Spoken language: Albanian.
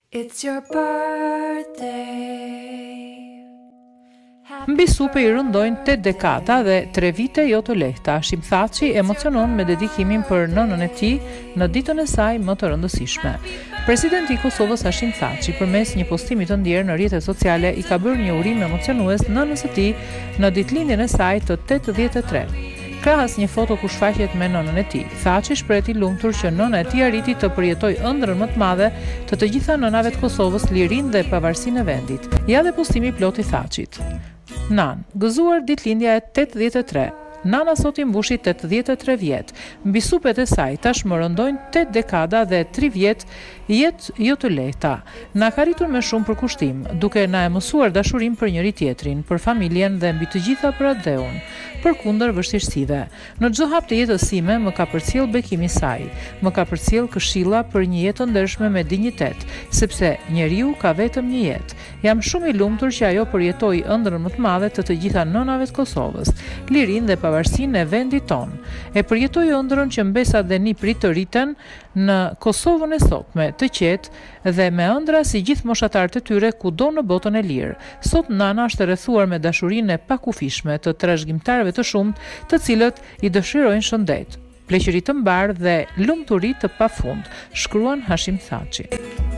It's your birthday. Mbi supe i rëndojnë 8 dekada dhe 3 vite jo të lehta. Hashim Thaçi emocionon me dedikimin për nënën e tij në ditën e saj më të rëndësishme. Presidenti i Kosovës Hashim Thaçi përmes një postimi të ndjerë në rrjetet sociale i ka bërë një urim emocionues nënës së tij në ditëlindjen e saj të 83. Krahas një foto ku shfaqet me nënën e tij, Thaçi shpreh i lumtur që nëna e tij arriti të përjetojë ëndrrën më të madhe të të gjitha nënave të Kosovës, lirinë dhe pavarësinë e vendit. Ja dhe postimi plot i Thaçit. Nan, gëzuar ditëlindja e 83. Nana sot i mbushi 83 vjet. Mbi supet e saj tashmë rëndojnë 8 dekada dhe 3 vjet jetë jo të lehta. Na ka rritur me shumë përkushtim, duke na mësuar dashurinë për njëri tjetrin, për familjen dhe mbi të gjitha për atë dhe unë, përkundër vështirësive. Në çdo hap të jetës sime më ka përcjell bekimi i saj, më ka përcjell këshilla për një jetë të ndershme me dinjitet, sepse njeriu ka vetëm një jetë. Jam shumë i lumtur që ajo përjetoi ëndrrën më të madhe të gjitha nënave të Kosovës, lirinë dhe pavarësinë e vendit ton. E përjetoi ëndrrën që mbesa dhe niprit të rriten në Kosovën e sotme, të qetë dhe me ëndra si gjithë moshatarët e tyre kudo në botën e lirë. Sot nana është rrethuar me dashurinë e pakufishme të trashëgimtarëve të shumtë, të cilët i dëshirojnë shëndet, pleqëri të mbar dhe lumturi të pafund, shkruan Hashim Thaçi.